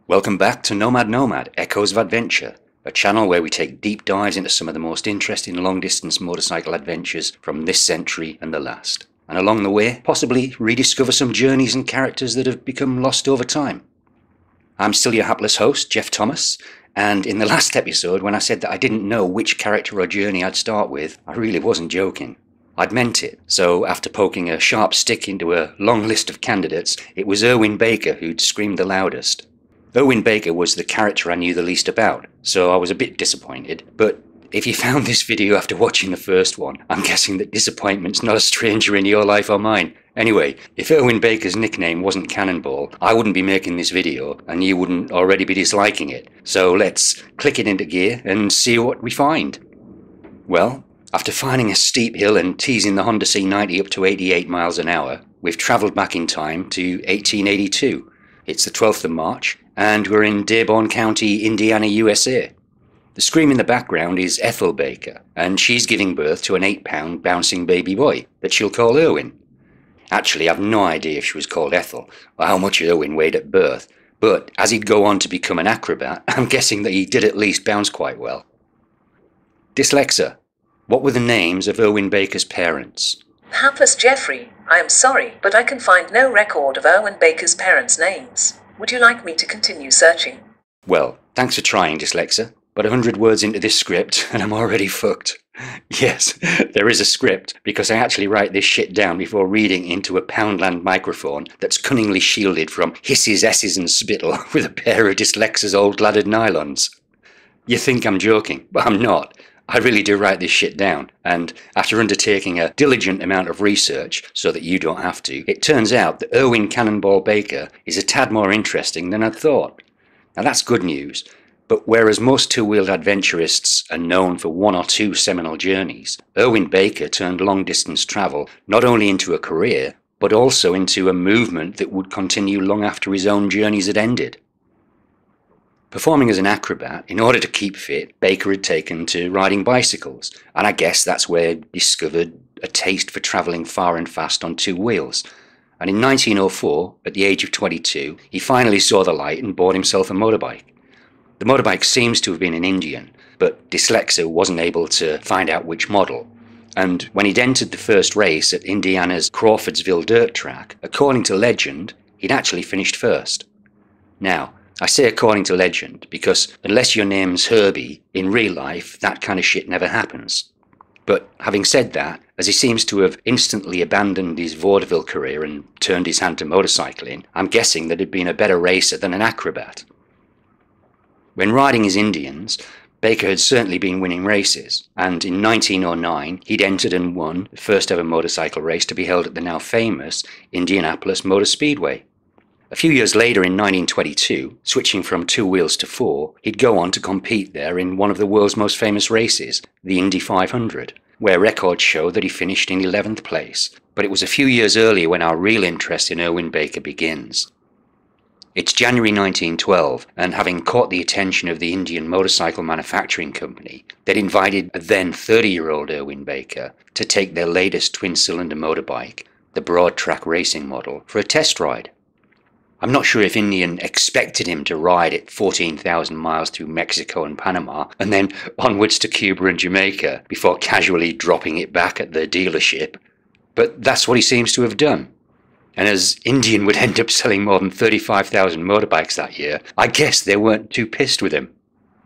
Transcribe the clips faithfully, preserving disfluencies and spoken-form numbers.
Welcome back to Nomad Nomad, Echoes of Adventure, a channel where we take deep dives into some of the most interesting long-distance motorcycle adventures from this century and the last, and along the way, possibly rediscover some journeys and characters that have become lost over time. I'm still your hapless host, Jeff Thomas, and in the last episode, when I said that I didn't know which character or journey I'd start with, I really wasn't joking. I'd meant it, so after poking a sharp stick into a long list of candidates, it was Erwin Baker who'd screamed the loudest. Erwin Baker was the character I knew the least about, so I was a bit disappointed, but if you found this video after watching the first one, I'm guessing that disappointment's not a stranger in your life or mine. Anyway, if Erwin Baker's nickname wasn't Cannonball, I wouldn't be making this video, and you wouldn't already be disliking it. So let's click it into gear and see what we find. Well, after finding a steep hill and teasing the Honda C ninety up to eighty-eight miles an hour, we've travelled back in time to eighteen eighty-two. It's the twelfth of March, and we're in Dearborn County, Indiana, U S A. The scream in the background is Ethel Baker, and she's giving birth to an eight pound bouncing baby boy that she'll call Erwin. Actually, I've no idea if she was called Ethel, or how much Erwin weighed at birth, but as he'd go on to become an acrobat, I'm guessing that he did at least bounce quite well. Dyslexa. What were the names of Erwin Baker's parents? Hapless Jeffrey, I am sorry, but I can find no record of Erwin Baker's parents' names. Would you like me to continue searching? Well, thanks for trying, Dyslexa, but a hundred words into this script and I'm already fucked. Yes, there is a script, because I actually write this shit down before reading into a Poundland microphone that's cunningly shielded from hisses, s's and spittle with a pair of Dyslexa's old laddered nylons. You think I'm joking, but I'm not. I really do write this shit down, and after undertaking a diligent amount of research so that you don't have to, it turns out that Erwin Cannonball Baker is a tad more interesting than I'd thought. Now that's good news, but whereas most two-wheeled adventurists are known for one or two seminal journeys, Erwin Baker turned long-distance travel not only into a career, but also into a movement that would continue long after his own journeys had ended. Performing as an acrobat, in order to keep fit, Baker had taken to riding bicycles, and I guess that's where he discovered a taste for travelling far and fast on two wheels. And in nineteen oh four, at the age of twenty-two, he finally saw the light and bought himself a motorbike. The motorbike seems to have been an Indian, but Dyslexa wasn't able to find out which model. And when he'd entered the first race at Indiana's Crawfordsville dirt track, according to legend, he'd actually finished first. Now, I say according to legend, because unless your name's Herbie, in real life, that kind of shit never happens. But having said that, as he seems to have instantly abandoned his vaudeville career and turned his hand to motorcycling, I'm guessing that he'd been a better racer than an acrobat. When riding his Indians, Baker had certainly been winning races, and in nineteen oh nine he'd entered and won the first ever motorcycle race to be held at the now famous Indianapolis Motor Speedway. A few years later, in nineteen twenty-two, switching from two wheels to four, he'd go on to compete there in one of the world's most famous races, the Indy five hundred, where records show that he finished in eleventh place. But it was a few years earlier when our real interest in Erwin Baker begins. It's January nineteen twelve, and having caught the attention of the Indian Motorcycle Manufacturing Company, they'd invited a then thirty-year-old Erwin Baker to take their latest twin-cylinder motorbike, the Broad Track Racing model, for a test ride. I'm not sure if Indian expected him to ride at fourteen thousand miles through Mexico and Panama, and then onwards to Cuba and Jamaica, before casually dropping it back at the dealership. But that's what he seems to have done. And as Indian would end up selling more than thirty-five thousand motorbikes that year, I guess they weren't too pissed with him.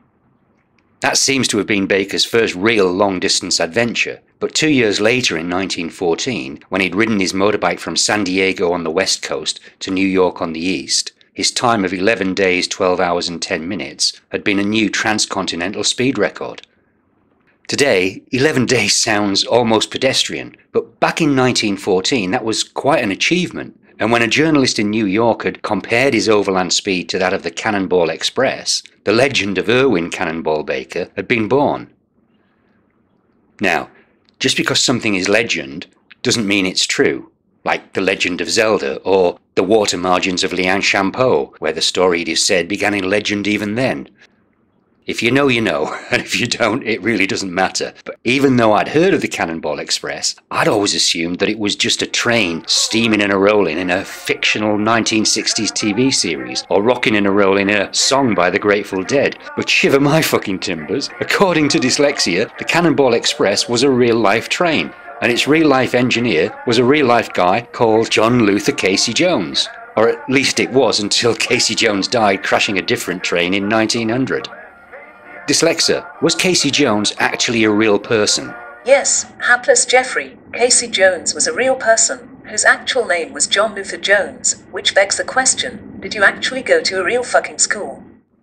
That seems to have been Baker's first real long-distance adventure, but two years later in nineteen fourteen, when he'd ridden his motorbike from San Diego on the west coast to New York on the east, his time of eleven days, twelve hours and ten minutes had been a new transcontinental speed record. Today, eleven days sounds almost pedestrian, but back in nineteen fourteen that was quite an achievement. And when a journalist in New York had compared his overland speed to that of the Cannonball Express, the legend of Erwin Cannonball Baker had been born. Now, just because something is legend doesn't mean it's true, like the legend of Zelda or the water margins of Liang Shampo, where the story, it is said, began in legend even then. If you know, you know, and if you don't, it really doesn't matter. But even though I'd heard of the Cannonball Express, I'd always assumed that it was just a train steaming and a-rolling in a fictional nineteen sixties T V series, or rocking and a-rolling in a song by the Grateful Dead. But shiver my fucking timbers, according to Dyslexia, the Cannonball Express was a real-life train, and its real-life engineer was a real-life guy called John Luther Casey Jones. Or at least it was until Casey Jones died crashing a different train in nineteen hundred. Dyslexia, was Casey Jones actually a real person? Yes, hapless Jeffrey, Casey Jones was a real person, whose actual name was John Luther Jones, which begs the question, did you actually go to a real fucking school?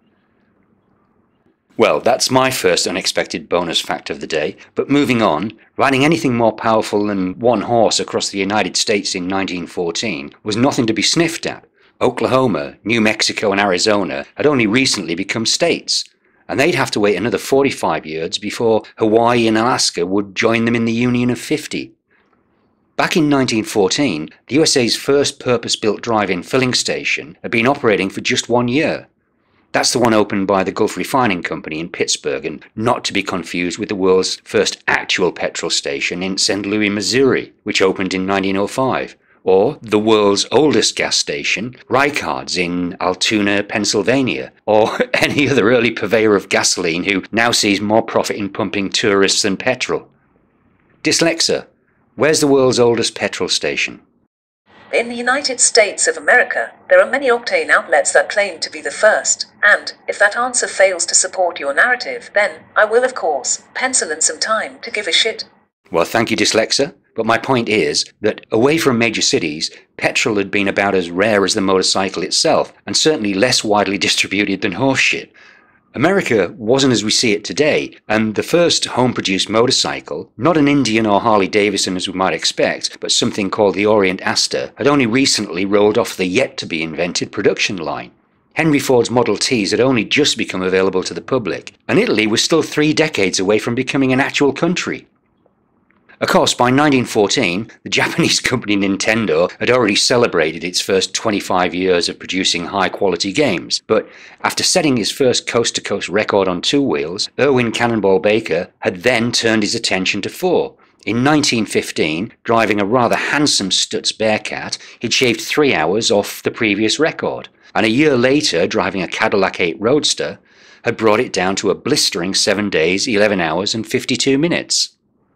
Well, that's my first unexpected bonus fact of the day, but moving on, riding anything more powerful than one horse across the United States in nineteen fourteen was nothing to be sniffed at. Oklahoma, New Mexico and Arizona had only recently become states, and they'd have to wait another forty-five years before Hawaii and Alaska would join them in the Union of fifty. Back in nineteen fourteen, the U S A's first purpose-built drive-in filling station had been operating for just one year. That's the one opened by the Gulf Refining Company in Pittsburgh, and not to be confused with the world's first actual petrol station in Saint Louis, Missouri, which opened in nineteen oh five. Or the world's oldest gas station, Ricard's in Altoona, Pennsylvania, or any other early purveyor of gasoline who now sees more profit in pumping tourists than petrol. Dyslexia, where's the world's oldest petrol station? In the United States of America, there are many octane outlets that claim to be the first, and if that answer fails to support your narrative, then I will of course pencil in some time to give a shit. Well, thank you, Dyslexia. But my point is that away from major cities, petrol had been about as rare as the motorcycle itself, and certainly less widely distributed than horseshit. America wasn't as we see it today, and the first home-produced motorcycle, not an Indian or Harley-Davidson as we might expect, but something called the Orient-Aster, had only recently rolled off the yet-to-be-invented production line. Henry Ford's Model Ts had only just become available to the public, and Italy was still three decades away from becoming an actual country. Of course, by nineteen fourteen, the Japanese company Nintendo had already celebrated its first twenty-five years of producing high-quality games, but after setting his first coast-to-coast record on two wheels, Erwin "Cannonball" Baker had then turned his attention to four. In nineteen fifteen, driving a rather handsome Stutz Bearcat, he'd shaved three hours off the previous record, and a year later, driving a Cadillac eight Roadster, had brought it down to a blistering seven days, eleven hours and fifty-two minutes.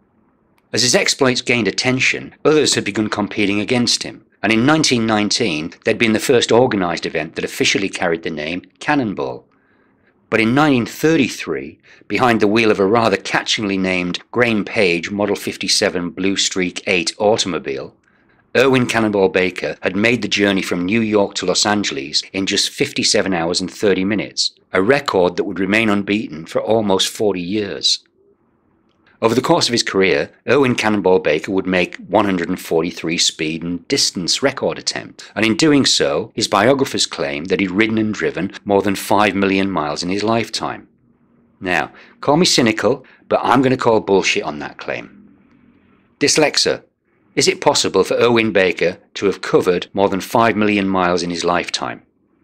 As his exploits gained attention, others had begun competing against him, and in nineteen nineteen there'd been the first organised event that officially carried the name Cannonball. But in nineteen thirty-three, behind the wheel of a rather catchingly named Graham Page Model fifty-seven Blue Streak eight automobile, Erwin "Cannonball" Baker had made the journey from New York to Los Angeles in just fifty-seven hours and thirty minutes, a record that would remain unbeaten for almost forty years. Over the course of his career, Erwin "Cannonball" Baker would make one hundred forty-three speed and distance record attempts, and in doing so, his biographers claim that he'd ridden and driven more than five million miles in his lifetime. Now, call me cynical, but I'm going to call bullshit on that claim. Dyslexia, is it possible for Erwin Baker to have covered more than five million miles in his lifetime?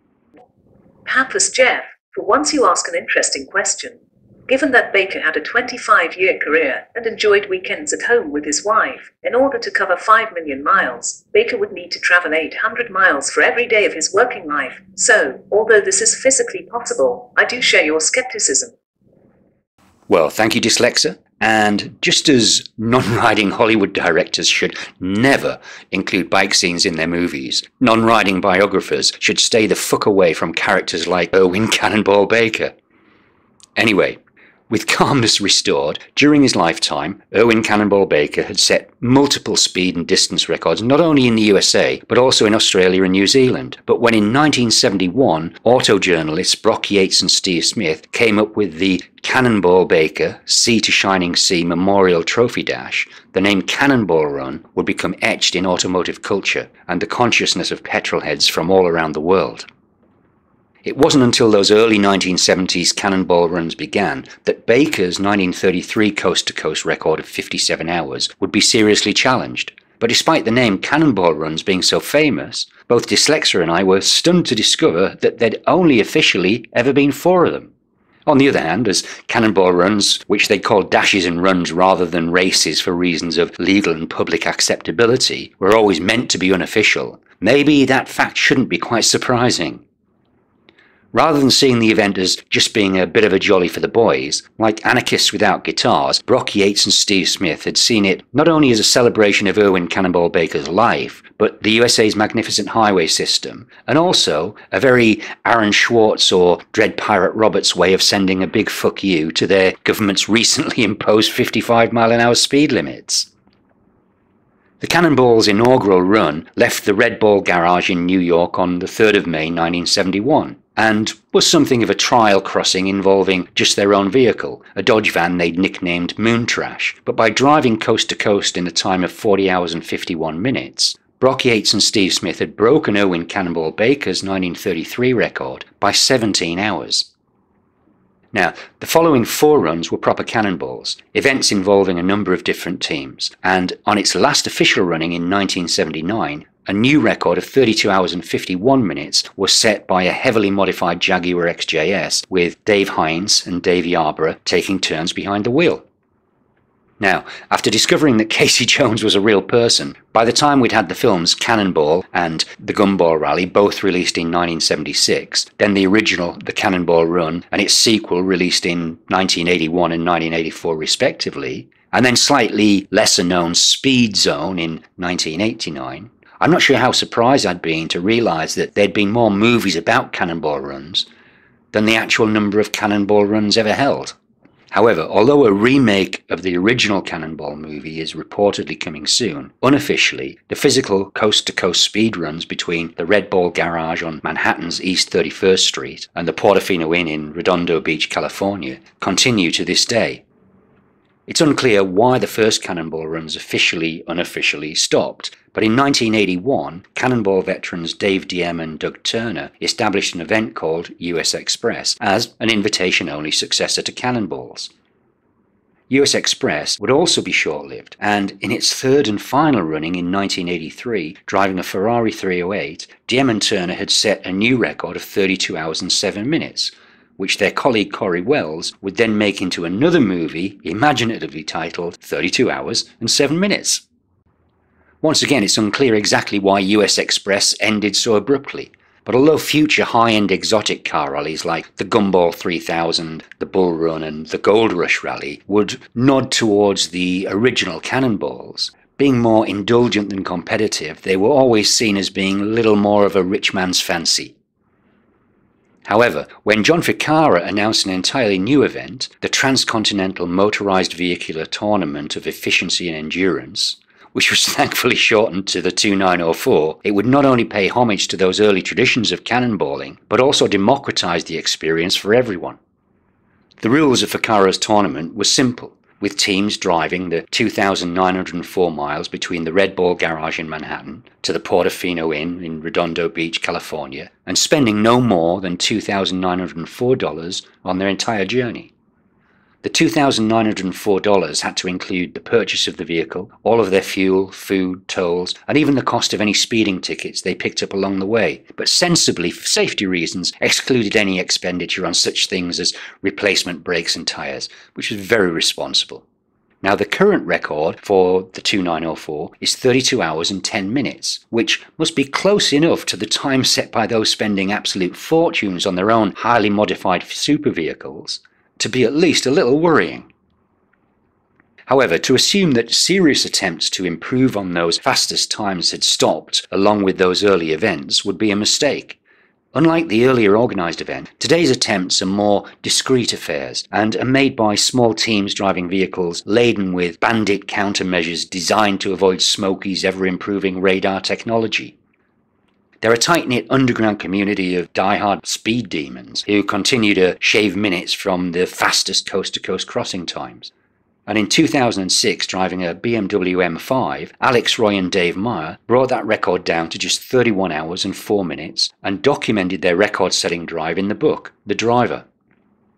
Hapless Jeff, for once you ask an interesting question. Given that Baker had a twenty-five-year career and enjoyed weekends at home with his wife, in order to cover five million miles, Baker would need to travel eight hundred miles for every day of his working life. So, although this is physically possible, I do share your skepticism. Well, thank you, Dyslexia. And just as non-riding Hollywood directors should never include bike scenes in their movies, non-riding biographers should stay the fuck away from characters like Erwin "Cannonball" Baker. Anyway, with calmness restored, during his lifetime, Erwin "Cannonball" Baker had set multiple speed and distance records not only in the U S A, but also in Australia and New Zealand. But when in nineteen seventy-one, auto journalists Brock Yates and Steve Smith came up with the Cannonball Baker Sea to Shining Sea Memorial Trophy Dash, the name Cannonball Run would become etched in automotive culture and the consciousness of petrolheads from all around the world. It wasn't until those early nineteen seventies Cannonball runs began that Baker's nineteen thirty-three coast-to-coast record of fifty-seven hours would be seriously challenged. But despite the name Cannonball Runs being so famous, both Dyslexia and I were stunned to discover that there'd only officially ever been four of them. On the other hand, as Cannonball runs, which they called dashes and runs rather than races for reasons of legal and public acceptability, were always meant to be unofficial, maybe that fact shouldn't be quite surprising. Rather than seeing the event as just being a bit of a jolly for the boys, like anarchists without guitars, Brock Yates and Steve Smith had seen it not only as a celebration of Erwin "Cannonball" Baker's life, but the U S A's magnificent highway system, and also a very Aaron Schwartz or Dread Pirate Roberts way of sending a big fuck you to their government's recently imposed fifty-five mile an hour speed limits. The Cannonball's inaugural run left the Red Ball garage in New York on the third of May nineteen seventy-one, and was something of a trial crossing involving just their own vehicle, a Dodge van they'd nicknamed Moon Trash. But by driving coast to coast in a time of forty hours and fifty-one minutes, Brock Yates and Steve Smith had broken Erwin "Cannonball" Baker's nineteen thirty-three record by seventeen hours. Now, the following four runs were proper cannonballs, events involving a number of different teams, and on its last official running in nineteen seventy-nine, a new record of thirty-two hours and fifty-one minutes was set by a heavily modified Jaguar X J S, with Dave Hines and Dave Yarborough taking turns behind the wheel. Now, after discovering that Casey Jones was a real person, by the time we'd had the films Cannonball and The Gumball Rally both released in nineteen seventy-six, then the original The Cannonball Run and its sequel released in nineteen eighty-one and nineteen eighty-four respectively, and then slightly lesser known Speed Zone in nineteen eighty-nine, I'm not sure how surprised I'd been to realise that there'd been more movies about cannonball runs than the actual number of cannonball runs ever held. However, although a remake of the original Cannonball movie is reportedly coming soon, unofficially, the physical coast-to-coast speed runs between the Red Ball Garage on Manhattan's East thirty-first Street and the Portofino Inn in Redondo Beach, California, continue to this day. It's unclear why the first Cannonball runs officially unofficially stopped, but in nineteen eighty-one, Cannonball veterans Dave Diem and Doug Turner established an event called U S Express as an invitation-only successor to Cannonballs. U S Express would also be short-lived, and in its third and final running in nineteen eighty-three, driving a Ferrari three oh eight, Diem and Turner had set a new record of thirty-two hours and seven minutes, which their colleague Corey Wells would then make into another movie imaginatively titled thirty-two hours and seven minutes. Once again, it's unclear exactly why U S Express ended so abruptly, but although future high-end exotic car rallies like the Gumball three thousand, the Bull Run and the Gold Rush Rally would nod towards the original Cannonballs, being more indulgent than competitive, they were always seen as being little more of a rich man's fancy. However, when John Ficarra announced an entirely new event, the Transcontinental Motorized Vehicular Tournament of Efficiency and Endurance, which was thankfully shortened to the twenty-nine oh four, it would not only pay homage to those early traditions of cannonballing, but also democratize the experience for everyone. The rules of Ficarra's tournament were simple, with teams driving the two thousand nine hundred four miles between the Red Ball Garage in Manhattan to the Portofino Inn in Redondo Beach, California, and spending no more than two thousand nine hundred four dollars on their entire journey. The two thousand nine hundred four dollars had to include the purchase of the vehicle, all of their fuel, food, tolls, and even the cost of any speeding tickets they picked up along the way, but sensibly, for safety reasons, excluded any expenditure on such things as replacement brakes and tyres, which was very responsible. Now, the current record for the twenty-nine oh four is thirty-two hours and ten minutes, which must be close enough to the time set by those spending absolute fortunes on their own highly modified super vehicles to be at least a little worrying. However, to assume that serious attempts to improve on those fastest times had stopped along with those early events would be a mistake. Unlike the earlier organised event, today's attempts are more discreet affairs and are made by small teams driving vehicles laden with bandit countermeasures designed to avoid Smokey's ever-improving radar technology. They're a tight-knit underground community of die-hard speed demons who continue to shave minutes from the fastest coast-to-coast crossing times. And in two thousand six, driving a B M W M five, Alex Roy and Dave Meyer brought that record down to just thirty-one hours and four minutes and documented their record-setting drive in the book, The Driver.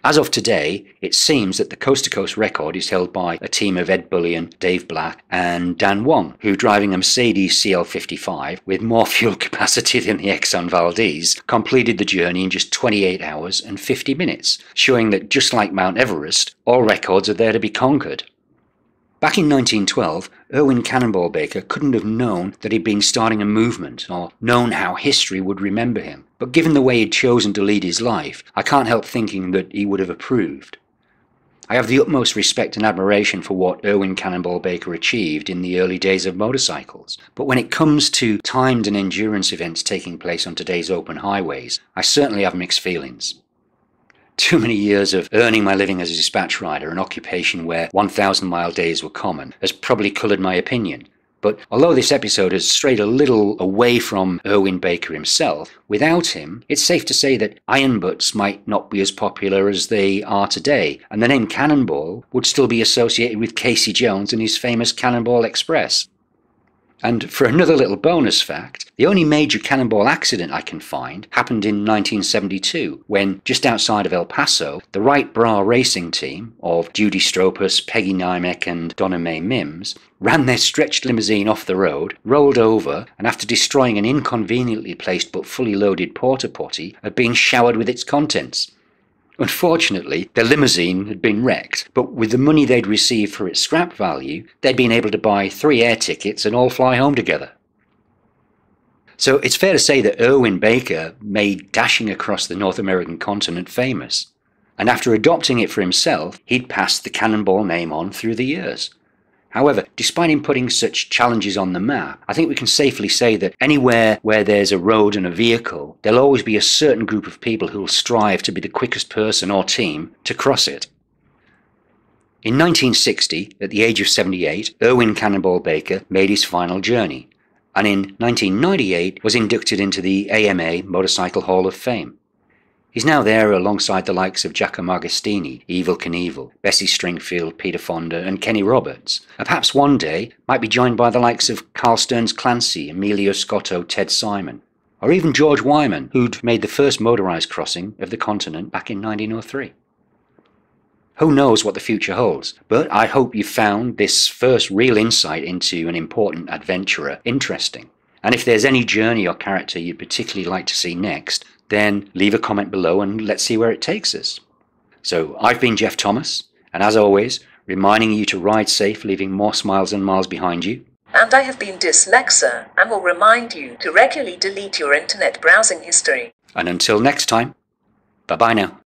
As of today, it seems that the coast-to-coast record is held by a team of Ed Bullion, Dave Black and Dan Wong, who, driving a Mercedes C L fifty-five with more fuel capacity than the Exxon Valdez, completed the journey in just twenty-eight hours and fifty minutes, showing that just like Mount Everest, all records are there to be conquered. Back in nineteen twelve, Erwin "Cannonball" Baker couldn't have known that he'd been starting a movement or known how history would remember him. But given the way he'd chosen to lead his life, I can't help thinking that he would have approved. I have the utmost respect and admiration for what Erwin "Cannonball" Baker achieved in the early days of motorcycles. But when it comes to timed and endurance events taking place on today's open highways, I certainly have mixed feelings. Too many years of earning my living as a dispatch rider, an occupation where one thousand mile days were common, has probably coloured my opinion. But although this episode has strayed a little away from Erwin Baker himself, without him, it's safe to say that iron butts might not be as popular as they are today, and the name Cannonball would still be associated with Casey Jones and his famous Cannonball Express. And for another little bonus fact, the only major cannonball accident I can find happened in nineteen seventy-two, when, just outside of El Paso, the Wright Bra racing team of Judy Stropus, Peggy Nymek and Donna Mae Mims ran their stretched limousine off the road, rolled over, and after destroying an inconveniently placed but fully loaded porta potty, had been showered with its contents. Unfortunately, their limousine had been wrecked, but with the money they'd received for its scrap value, they'd been able to buy three air tickets and all fly home together. So it's fair to say that Erwin Baker made dashing across the North American continent famous. And after adopting it for himself, he'd passed the Cannonball name on through the years. However, despite him putting such challenges on the map, I think we can safely say that anywhere where there's a road and a vehicle, there'll always be a certain group of people who will strive to be the quickest person or team to cross it. In nineteen sixty, at the age of seventy-eight, Erwin "Cannonball" Baker made his final journey, and in nineteen ninety-eight was inducted into the A M A Motorcycle Hall of Fame. He's now there alongside the likes of Giacomo Agostini, Evel Knievel, Bessie Stringfield, Peter Fonda and Kenny Roberts, and perhaps one day might be joined by the likes of Carl Stearns Clancy, Emilio Scotto, Ted Simon, or even George Wyman, who'd made the first motorised crossing of the continent back in nineteen oh three. Who knows what the future holds, but I hope you found this first real insight into an important adventurer interesting. And if there's any journey or character you'd particularly like to see next, then leave a comment below and let's see where it takes us. So I've been Jeff Thomas, and as always, reminding you to ride safe, leaving more smiles and miles behind you. And I have been Dyslexa, and will remind you to regularly delete your internet browsing history. And until next time, bye bye now.